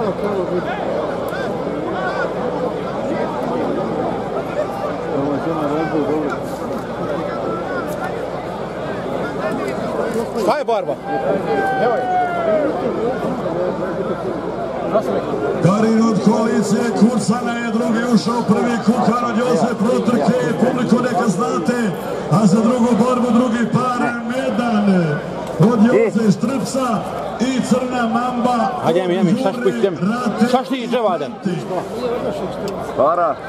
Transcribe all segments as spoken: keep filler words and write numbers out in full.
Šta je barba? Garin od koalicije Kurcana je drugi ušao, prvi Kukan od Jose Protrke, publiko neka znate, a za drugu borbu drugi par medan od Jose Štrpca i Crna Mamba. Hajde, jemi, jemi, šta špićem? Šta šti iđe vaden? Para.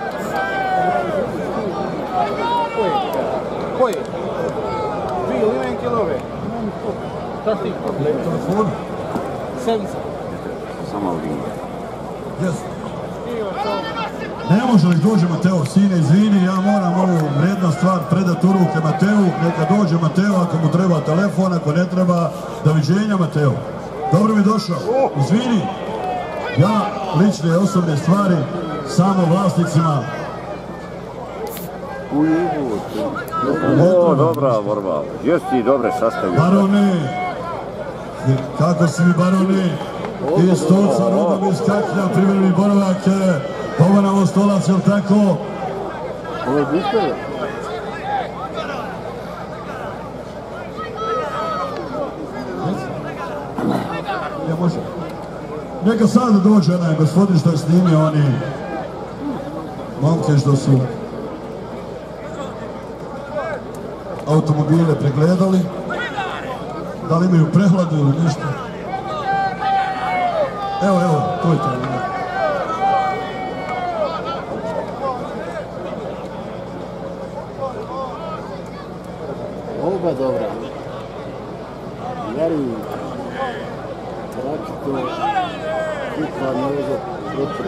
Koji? Dvi ili jedan kilove? Šta šti? Telefon? Sedmica. Samo ovdje. Jes. Ne može li dođe Mateo, sine, izvini, ja moram ovu vrijednu stvar predati u ruke Mateu, neka dođe Mateo ako mu treba telefon, ako ne treba, doviđenja Mateo. Dobro mi došao, izvini, ja lične osobne stvari samo vlasnicima. O, dobra borba, jesi ti dobre sastavio. Barone, kako si mi barone? Iz stolca, rodom iz Kaknja, privremeni boravak, Povanavo stolac, jel tako? Ovo je bišteve? Ja može. Neka sad dođe onaj gospodin što je snimio oni momke što su automobile pregledali. Da li imaju prehladu ili nešto? Evo, evo, to je to. Oba dobra. Garin, Protrke, Kukan, Protrke.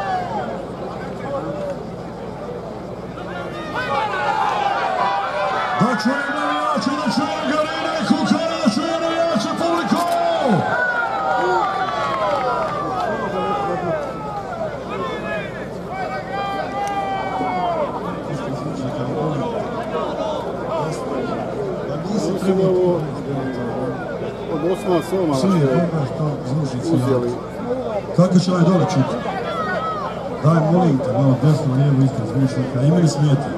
Da čujem navijače, da čujem Garina i Kukana, da čujem navijače publiku! Od osma soma što je uzeli. Kako će ovaj dole čuti? Daj, molim te, malo desno, lijevo, isto, zvučnika. Ima li smijeti?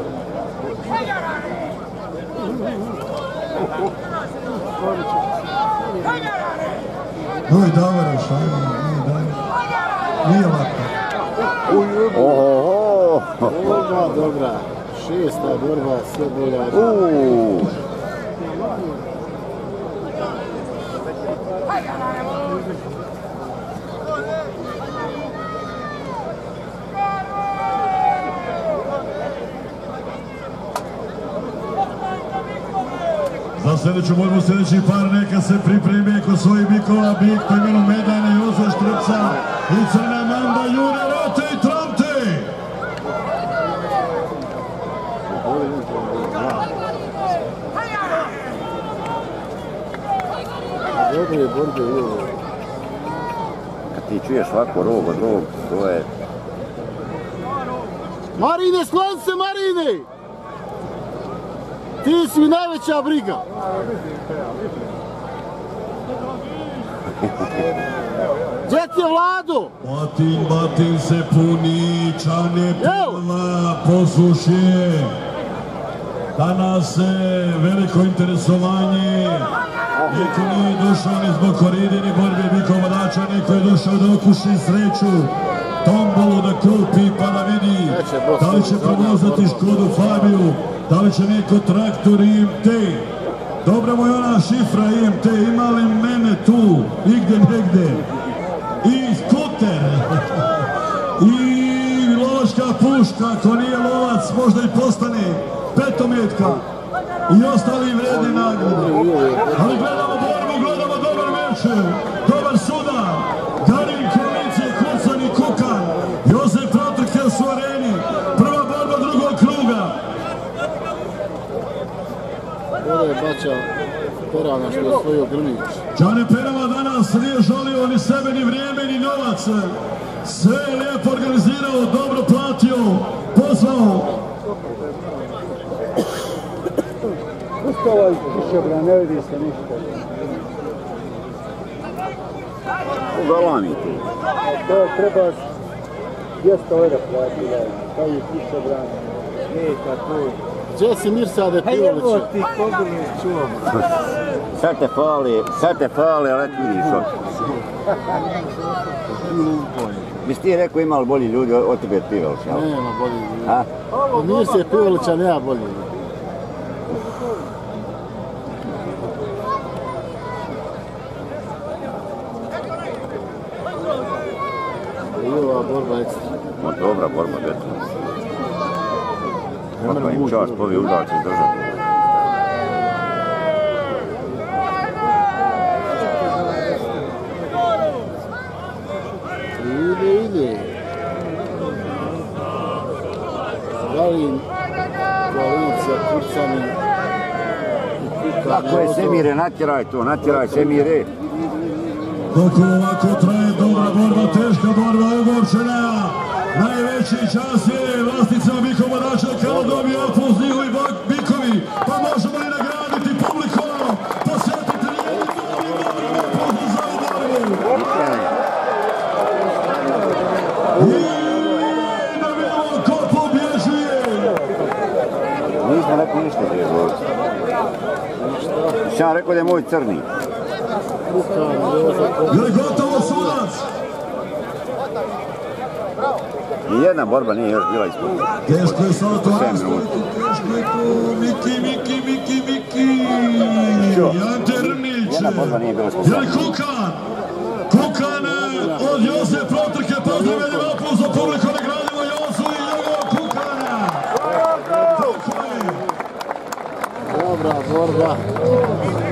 Oj, Davara, šajmo, nije Davara. Nije lako. Ohoho! Borba dobra. Šesta borba, sve bolja. Uuuu! Za sljedeću borbu, sljedeći par neka se pripremi kod svojih bikova, bik po imenu Medana, Jose Štrpca i Crna Mamba, Jure, Rate i Tramte. Dobre borbe i ovo. Kad ti čuješ ovako rog od rog, to je... Marine, sklon se, Marine! Ti si mi najveća briga. Gdje ti je Vlado? Batin, Batin se puni, čane pila, poslušje. Danas je veliko interesovanje. Niko nije došao ni zbog koride, ni borbe bikova dača, niko je došao da okuši sreću. Tombolu da kupi pa da vidi da li će prevozati Škodu Fabiju, da li će neko traktor I M T. Dobra mu je ona šifra I M T, ima li mene tu, igde negde. I skuter. I lovačka puška, ako nije lovac možda i postane petometka. I ostali vredni nagrade. Ali gledamo borbu, gledamo dobar meč, dobar sudar. Garin, koalicije, Kurcan i Kukan. Jose Protrke su areni. Prva borba drugog kruga. Ovo je bača Perana što je osvojio Grmić. Đane Perava danas nije žalio ni sebe, ni vrijeme, ni novac. Sve je lijepo organizirao, dobro platio, pozvao. Pustova iz kišobra, ne vidi se ništa. Ugalami tu. To trebaš dvjesto eura platiti, kao i kišobran. Neka tu. Gdje si Mirsade Pa evo Pivoliće? ti kobili čuvam. Sad te fali, sad te fali, ali eto vidiš ovdje. Bi ti rekao imali bolji ljudi od tebe Pivolića? Nema bolji ljudi. A? Od Mirse Pivolića nema bolji ljudi. I ova borba ekstra. Ma dobra borba, djeto. Kako im čast povi udarci držati. Ide, ide. Garin, Koalicija, Kurcanin i Kukan. Tako je, Semire, natjeraj to, natjeraj Semire. Dok ovako traje dobra borba, teška borba, ogorčena. Najveći čas je vlasticama bikova dača kada dobije aplauz njihovi bikovi. Pa možemo i nagraditi publiku. Posjetite jednu dobru aplauz za ovu borbu. I da vidimo ko pobježuje. Nismo rekli ništa prije borca. Šta rekao da je moj crni. Je li gotovo sudac? Nijedna borba nije još bila ispod. Teško je salto, teško je tu, Miki, Miki, Miki, Miki. Ante Rnić. Nijedna borba nije bila ispod. Je li Kukan? Kukan od Jose Protrke, pozdravljamo aplauz za publiku, nagradimo Josu i njegovog Kukana. Tako je. Dobra borba.